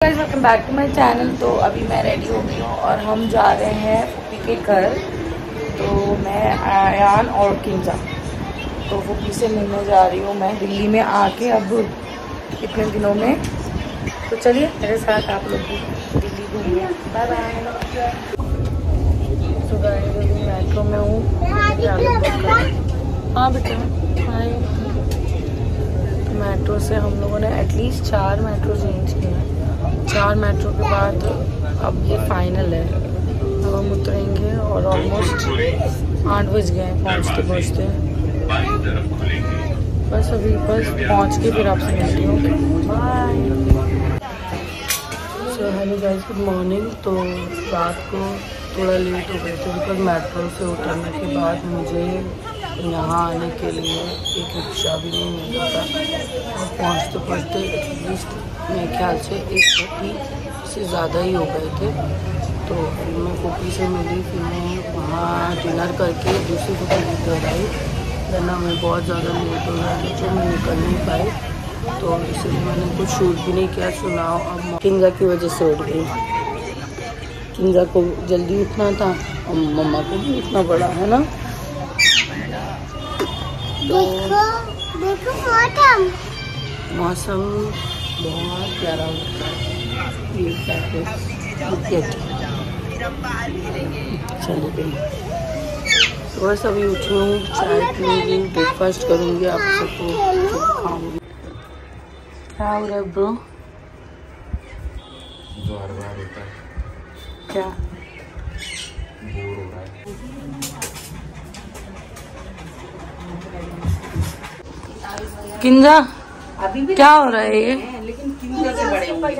Guys, welcome back to my channel. तो अभी मैं रेडी हो गई हूँ और हम जा रहे हैं फूफी के घर। तो मैं आयान और किंजा तो फूफी से मिलने जा रही हूँ मैं दिल्ली में आके अब इतने दिनों में। तो चलिए मेरे साथ आप लोग भी दिल्ली घूमिए। Bye bye. तो गाइस अभी मेट्रो में हूँ। हाँ बेटा हाय। मेट्रो से हम लोगों ने एटलीस्ट 4 मेट्रो चेंज किए हैं। 4 मेट्रो के बाद अब ये फाइनल है। अब हम उतरेंगे और ऑलमोस्ट 8 बज गए हैं पहुँचते पहुँचते। बस अभी बस पहुँच के फिर आपसे मिलती हूँ। Bye. So hello guys, good morning. तो रात को थोड़ा लेट हो गए थे बिकॉज मेट्रो से उतरने के बाद मुझे यहाँ आने के लिए एक रिक्शा भी नहीं मिल रहा था और पहुँचते पहुँचते एटलीस्ट मेरे ख्याल से 1:30 से ज़्यादा ही हो गए थे। तो फिर मैं फूफी से मिली, फिर मैं वहाँ डिनर करके दूसरी फूफी की घर आई। वरना मैं बहुत ज़्यादा लेट हो रहा था तो मैं निकल नहीं पाई। तो इसलिए मैंने कुछ शूट भी नहीं किया। सुनाओ अब किंजा की वजह से उठ गई। किंजा को जल्दी उठना था और मम्मा को भी उठना पड़ा है ना। देखो देखो मौसम बहुत प्यारा होता है। चलिए गई तो बस अभी उठी हूँ, चाय पीऊँगी, ब्रेकफास्ट करूँगी, आप सबको खाऊँगी। क्या हो रहा है ब्रो? जो हर बार होता है। क्या बोर हो रहा है। किंजा अभी भी क्या हो रहा है ये? लेकिन किंजा से बड़े होंगे।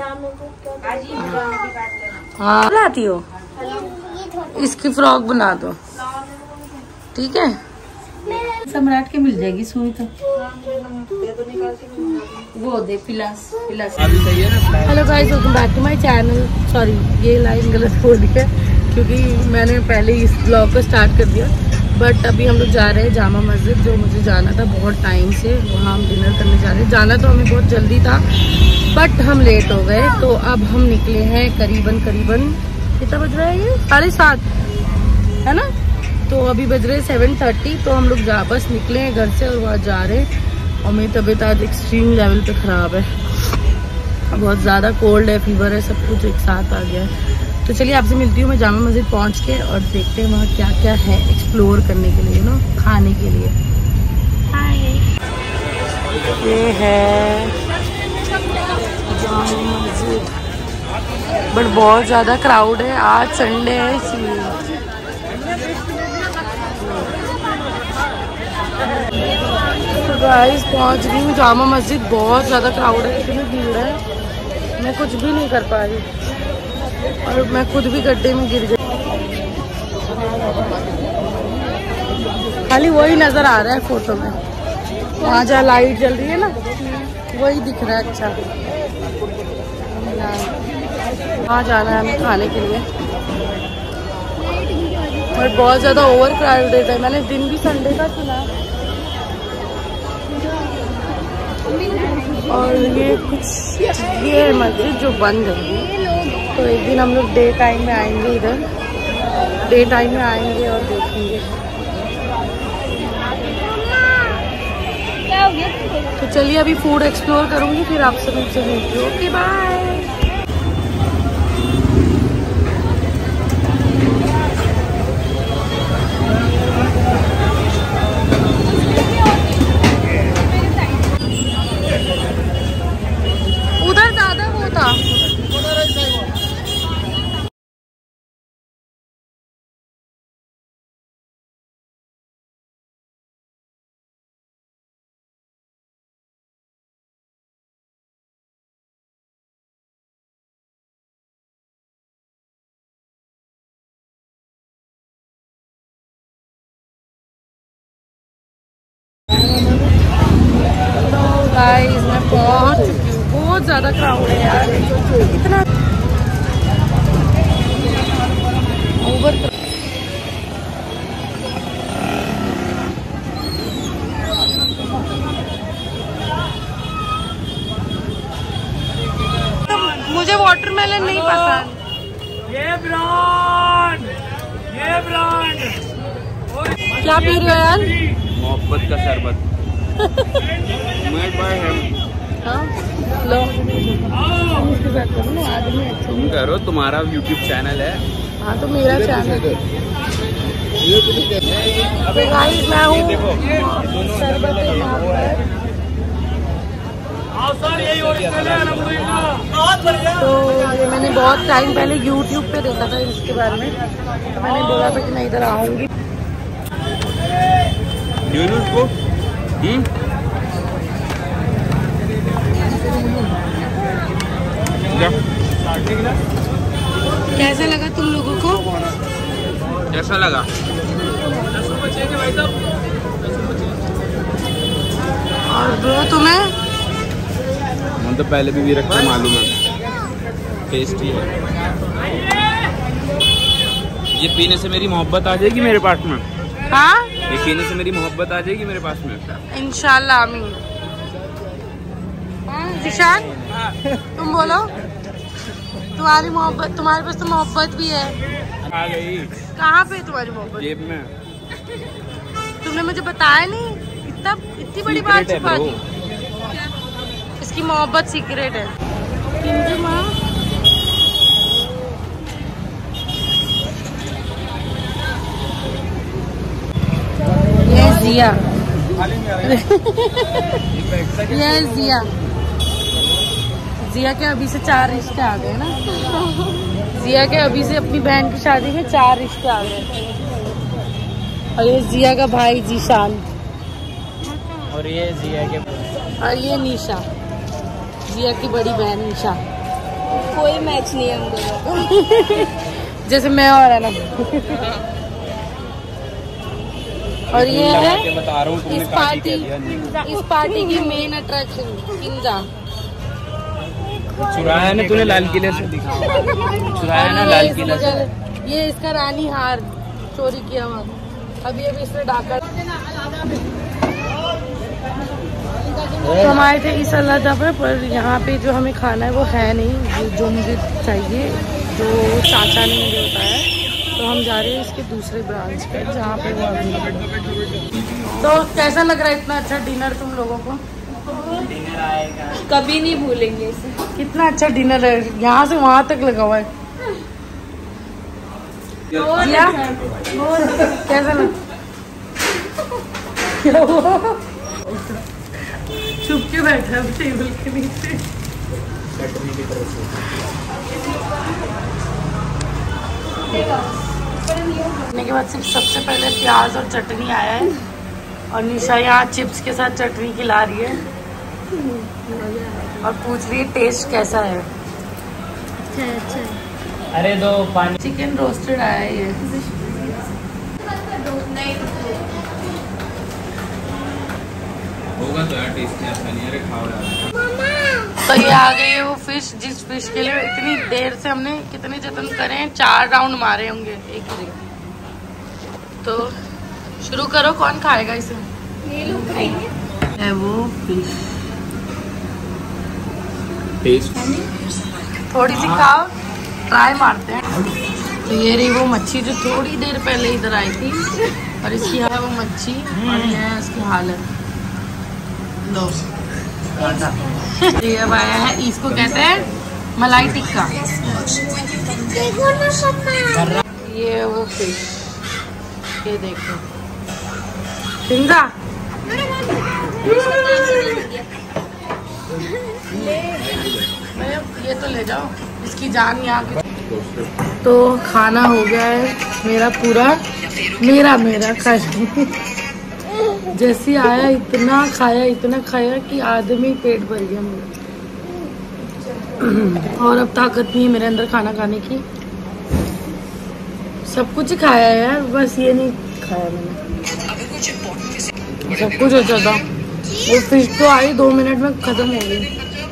हाँ लाती हो, इसकी फ्रॉक बना दो ठीक है। सम्राट के मिल जाएगी सुई तो वो दे पिलास। Hello guys, welcome back to my channel. Sorry ये लाइन गलत बोल है क्योंकि मैंने पहले इस ब्लॉग को स्टार्ट कर दिया। बट अभी हम लोग जा रहे हैं जामा मस्जिद, जो मुझे जाना था बहुत टाइम से। वहाँ हम डिनर करने जा रहे हैं। जाना तो हमें बहुत जल्दी था बट हम लेट हो गए। तो अब हम निकले हैं करीबन कितना बज रहा है ये? 7:30 है ना। तो अभी बज रहे 7:30। तो हम लोग बस निकले हैं घर से और वहाँ जा रहे हैं। और मेरी तबीयत आज एक्सट्रीम लेवल पे ख़राब है, बहुत ज़्यादा कोल्ड है, फीवर है, सब कुछ एक साथ आ गया है। तो चलिए आपसे मिलती हूँ मैं जामा मस्जिद पहुँच के और देखते हैं वहाँ क्या क्या है एक्सप्लोर करने के लिए, खाने के लिए। हाय, ये है जामा मस्जिद बट बहुत ज़्यादा क्राउड है। आज संडे है इसलिए। तो गाइस पहुँच गई हूँ जामा मस्जिद। बहुत ज़्यादा क्राउड है, इतनी भीड़ है मैं कुछ भी नहीं कर पा रही और मैं खुद भी गड्ढे में गिर गई। खाली वही नज़र आ रहा है फोटो में, वहाँ जहाँ लाइट जल रही है ना वही दिख रहा है। अच्छा वहाँ जाना है हमें खाने के लिए और बहुत ज़्यादा ओवर क्राउडेड है। मैंने दिन भी संडे का सुना और ये है मस्जिद जो बंद है। तो एक दिन हम लोग डे टाइम में आएंगे, इधर डे टाइम में आएंगे और देखेंगे। तो चलिए अभी फूड एक्सप्लोर करूँगी, फिर आपसे मिलती हूँ। Okay bye. उधर ज़्यादा वो था। गाइस मैं पहुंच चुकी हूँ। बहुत ज़्यादा क्राउड है यार, इतना ओवर। मुझे वाटरमेलन नहीं पसंद। ये ब्रांड क्या पी रहे हो यार? मोहब्बत का शरबत। हाँ? लो इसके साथ करो ना, आदमी अच्छा। तुम करो, तुम्हारा YouTube चैनल है। हाँ तो मेरा चैनल। तो गाइस मैं हूँ शरबत तो ये मैंने बहुत टाइम पहले YouTube पे देखा था इसके बारे में, तो मैंने बोला था कि मैं इधर आऊँगी। कैसा लगा तुम लोगों को? कैसा लगा? और ब्रो तुम्हें? हम तो पहले भी रखते मालूम है, टेस्टी है। ये पीने से मेरी मोहब्बत आ जाएगी मेरे पास में। हाँ? ये पीने से मेरी मोहब्बत आ जाएगी मेरे पास में। इंशाल्लाह आमीन। जिशान तुम बोलो, तुम्हारी मोहब्बत, तुम्हारे पास तो मोहब्बत भी है। आ गई। कहाँ पे तुम्हारी मोहब्बत? जेब में। तुमने मुझे बताया नहीं, इतनी बड़ी बात छुपा दी। इसकी मोहब्बत सीक्रेट है। ये जिया ये जिया के अभी से 4 रिश्ते आ गए ना। जिया के अभी से अपनी बहन की शादी में 4 रिश्ते आ गए। और ये जिया का भाई जीशान, और ये जिया के, और ये निशा, जिया की बड़ी बहन निशा। कोई मैच नहीं है हम दोनों को। जैसे मैं और है ना। और ये है बता रहा हूँ, इस पार्टी की मेन अट्रैक्शन किंजा। चुराया ना तूने लाल किले से? चुराया ना लाल किले से? ये इसका रानी हार चोरी किया हुआ, अभी इसने डाका। हम आए थे इस अल्लाह पर यहाँ पे जो हमें खाना है वो है नहीं, जो मुझे चाहिए, जो चाचा ने मुझे बताया। तो हम जा रहे हैं इसके दूसरे ब्रांच पे जहाँ पे वो अभी। तो कैसा लग रहा है इतना अच्छा डिनर तुम लोगों को? डिनर आएगा, कभी नहीं भूलेंगे इसे। कितना अच्छा डिनर है, यहाँ से वहाँ तक लगा हुआ है। कैसा लग? चुप के बैठा है टेबल के नीचे। खाने के बाद सिर्फ सबसे पहले प्याज और चटनी आया है, और निशा यहाँ चिप्स के साथ चटनी खिला रही है और पूछ रही है टेस्ट कैसा है। अच्छा। अरे दो पानी। चिकन रोस्टेड आया है ये। होगा तो यार टेस्टी, ऐसा नहीं है। खाओ यार। तो ये आ गई है वो फिश, जिस फिश के लिए इतनी देर से हमने कितने जतन करे हैं, 4 राउंड मारे होंगे एक ही जगह। तो शुरू करो, कौन खाएगा इसे? ये लोग खाएंगे। है वो फिश, टेस्ट थोड़ी सी खाओ, ट्राई मारते हैं। तो ये रही वो मच्छी जो थोड़ी देर पहले इधर आई थी, और इसकी है वो मच्छी, और ये है इसकी हालत। लो ये अब आया है, इसको कहते हैं मलाई टिक्का। ये वो फिश, ये देखो सिंगा। ये तो ले जाओ, इसकी जान यहाँ की। तो खाना हो गया है मेरा पूरा, मेरा खाना। जैसे आया इतना खाया कि आदमी पेट भर गया मेरा। और अब ताकत नहीं है मेरे अंदर खाना खाने की। सब कुछ ही खाया है यार, बस ये नहीं खाया मैंने। सब कुछ अच्छा था। वो फिश तो आई 2 मिनट में खत्म हो गई।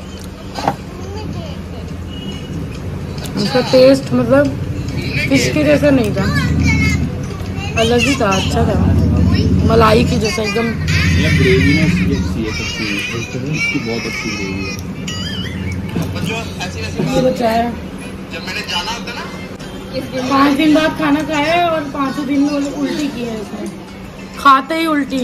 उसका टेस्ट मतलब फिश के जैसा नहीं था, अलग ही था, अच्छा था, मलाई की जैसा एकदम। ग्रेवी ना इसकी बहुत अच्छी ग्रेवी है। ये बचा है। 5 दिन बाद खाना खाया है और 5 दिन में उल्टी की है इसने, खाते ही उल्टी।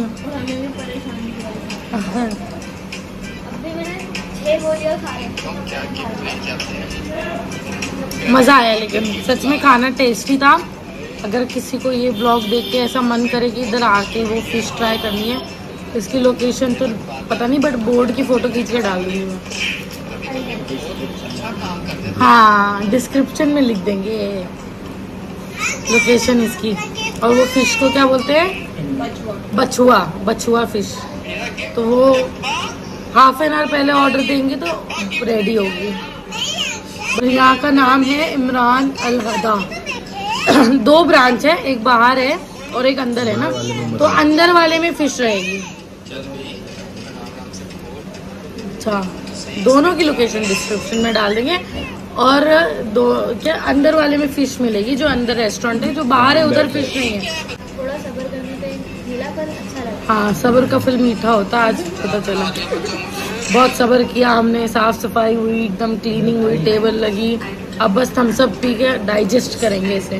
मज़ा आया, लेकिन सच में खाना टेस्टी था। अगर किसी को ये ब्लॉग देख के ऐसा मन करे कि इधर आके वो फिश ट्राई करनी है, इसकी लोकेशन तो पता नहीं, बट बोर्ड की फ़ोटो खींच के डाल दूँगी मैं। हाँ, डिस्क्रिप्शन में लिख देंगे लोकेशन इसकी। और वो फिश को क्या बोलते हैं? बछुआ, बछुआ फिश। तो वो हाफ एन आवर पहले ऑर्डर देंगे तो रेडी होगी। और यहाँ का नाम है इमरान अल हदा। 2 ब्रांच है, एक बाहर है और एक अंदर है ना, तो अंदर वाले में फिश रहेगी। अच्छा, दोनों की लोकेशन डिस्क्रिप्शन में डाल देंगे। और क्या अंदर वाले में फिश मिलेगी, जो अंदर रेस्टोरेंट है, जो बाहर है उधर फिश नहीं है। थोड़ा सब्र करने पे मिला पर अच्छा लगा। हाँ, सब्र का फल मीठा होता है, आज पता चला। बहुत सब्र किया हमने, साफ सफाई हुई, एकदम क्लीनिंग हुई, टेबल लगी। अब बस हम सब पी के डाइजेस्ट करेंगे इसे।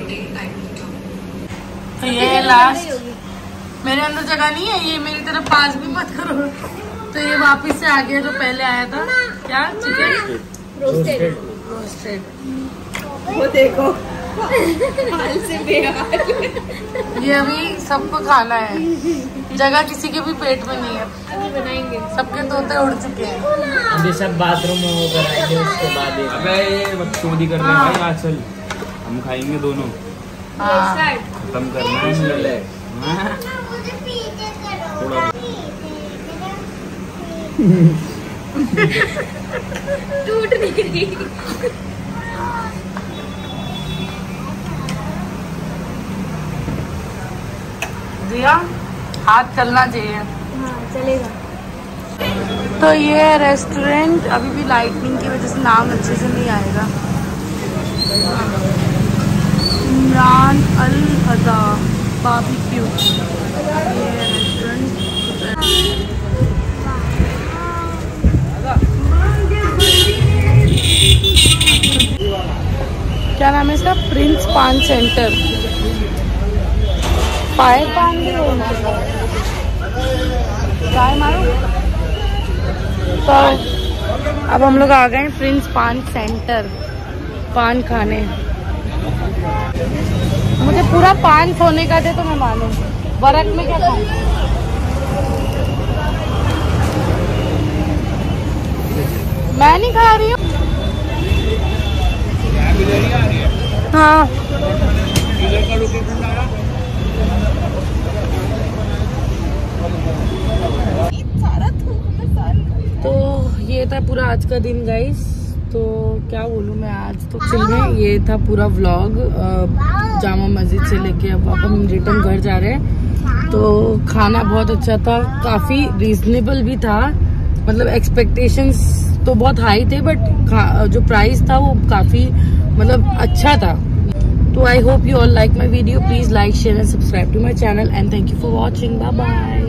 तो ये लास्ट, मेरे अंदर जगह नहीं है, ये मेरी तरफ पास भी मत करो। तो ये वापस से आ गया जो पहले आया था। क्या? Chicken roasted. वो देखो हाल से बेहाल। ये अभी सबको खाना है, जगह किसी के भी पेट में नहीं है। अभी बनाएंगे। सबके तोते उड़ चुके हैं। अभी सब बाथरूम में होकर आएंगे, उसके बाद एक अबे ये बकचोदी कर रहे हैं भाई, आज चल हम खाएंगे दोनों, हाँ, खत्म करना है मिले। टूट नहीं रही। दिया हाथ चलना चाहिए। हाँ चलेगा। तो ये रेस्टोरेंट अभी भी लाइटनिंग की वजह से नाम अच्छे से नहीं आएगा। इमरान अल हदा बारबेक्यू, ये रेस्टोरेंट। क्या नाम है इसका? प्रिंस पान सेंटर। फायर पान भी होना चाय मारो। तो अब हम लोग आ गए प्रिंस पान सेंटर पान खाने। मुझे पूरा पान सोने का दे तो मैं मानूं, बरक में क्या खाऊं? मैं नहीं खा रही हूँ। हाँ, तो ये था पूरा आज का दिन गाइस। तो क्या बोलूँ मैं, आज तो चिल में ये था पूरा व्लॉग जामा मस्जिद से लेके अब हम रिटर्न घर जा रहे हैं। तो खाना बहुत अच्छा था, काफ़ी रीजनेबल भी था, मतलब एक्सपेक्टेशंस तो बहुत हाई थे, बट जो प्राइस था वो काफ़ी मतलब अच्छा था। तो I hope you all like my video. Please like share and subscribe to my channel and thank you for watching. Bye bye.